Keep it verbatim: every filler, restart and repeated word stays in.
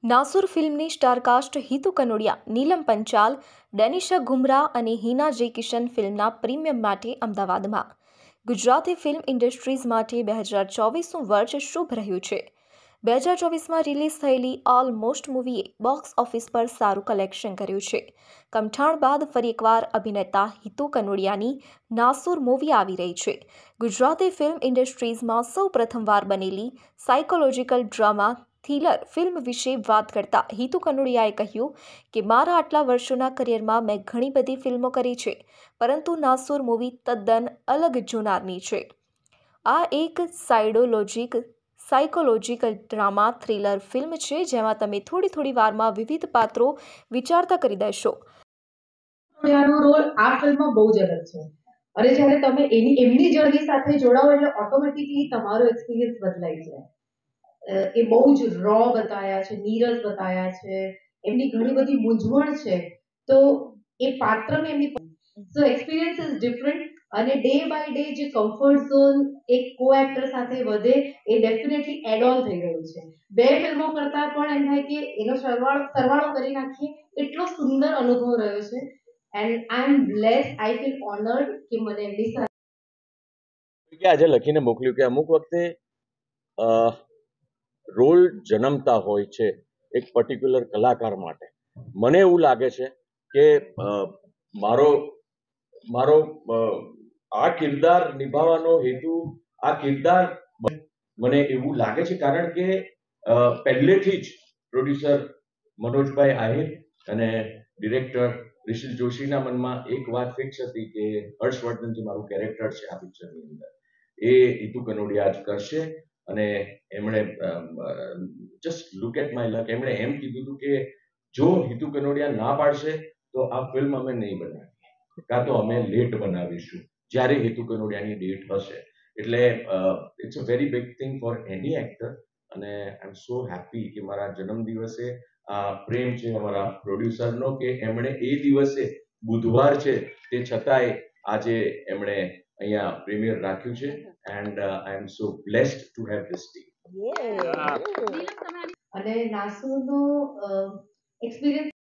નાસુર ફિલ્મની સ્ટારકાસ્ટ હિતુ કનોડિયા, નીલમ પંચાલ, ડેનિશા ઘુમરા અને હિના જે કિશન ફિલ્મના પ્રીમિયમ માટે અમદાવાદમાં. ગુજરાતી ફિલ્મ ઇન્ડસ્ટ્રીઝ માટે બે હજાર ચોવીસનું વર્ષ શુભ રહ્યું છે. બે હજાર ચોવીસમાં રિલીઝ થયેલી ઓલમોસ્ટ મૂવીએ બોક્સ ઓફિસ પર સારું કલેક્શન કર્યું છે. કમઠાણ બાદ ફરી એકવાર અભિનેતા હિતુ કનોડિયાની નાસુર મૂવી આવી રહી છે. ગુજરાતી ફિલ્મ ઇન્ડસ્ટ્રીઝમાં સૌ પ્રથમવાર બનેલી સાયકોલોજીકલ ડ્રામા થ્રિલર ફિલ્મ વિશે વાત કરતા હિતુ કનોડિયાએ કહ્યું કે મારા આટલા વર્ષોના કરિયરમાં મેં ઘણી બધી ફિલ્મો કરી છે, પરંતુ નાસુર મૂવી તદ્દન અલગ જોનારની છે. આ એક સાયડોલોજીક સાયકોલોજીકલ ડ્રામા થ્રિલર ફિલ્મ છે, જેમાં તમે થોડી થોડી વારમાં વિવિધ પાત્રો વિચારતા કરી દેશો. રોલ આ ફિલ્મમાં બહુ જ અલગ છે અને જ્યારે તમે એની એમની જર્ની સાથે જોડાઓ એટલે ઓટોમેટિકલી તમારો એક્સપિરિયન્સ બદલાઈ જાય. એ બહુ જ રો બતાવ્યા છે, નીરસ બતાવ્યા છે, એમની ઘણી બધી મૂંઝવણ છે, તો એ પાત્રને એમની સો એક્સપિરિયન્સ ઇઝ ડિફરન્ટ અને ડે બાય ડે જે કમ્ફર્ટ ઝોન એક કો એક્ટર સાથે વધે એ ડેફિનેટલી એડ ઓન થઈ રહ્યું છે. બે ફિલ્મો કરતા પણ એમ થાય કે એનો સરવાળો સરવાળો કરી નાખીએ એટલો સુંદર અનુભવ રહ્યો છે. And I am bless, I feel honoured કે મને એમની સાથે આજે લખીને મોકલ્યું કે અમુક વખતે રોલ જન્મતા હોય છે એક પર્ટિક્યુલર કલાકાર માટે. મને એવું લાગે છે કે મારો મારો આ કિરદાર નિભાવવાનો હેતુ આ કિરદાર મને એવું લાગે છે કારણ કે પહેલેથી જ પ્રોડ્યુસર મનોજભાઈ આહિર અને ડિરેક્ટર રિશિલ જોશીના મનમાં એક વાત ફિક્સ હતી કે હર્ષવર્ધન જે મારું કેરેક્ટર છે આ પિક્ચરની અંદર એ હિતુ કનોડિયા જ કરશે. અને એમણે just look at my luck, એમણે એમ કીધું હતું કે જો હિતુ કનોડિયા ના પાડશે તો આ ફિલ્મ અમે નહીં બનાવીએ, કાં તો અમે લેટ બનાવીશું જ્યારે હિતુ કનોડિયાની ડેટ હશે. એટલે it's a very big thing for any actor અને આઈ એમ સો હેપી કે મારા જન્મદિવસે આ પ્રેમ છે અમારા પ્રોડ્યુસરનો કે એમણે એ દિવસે બુધવાર છે તે છતાંય આજે એમણે અહીંયા પ્રીમિયર રાખ્યું છે. And I am so blessed to have this team. અને નાસુરનો એક્સપિરિયન્સ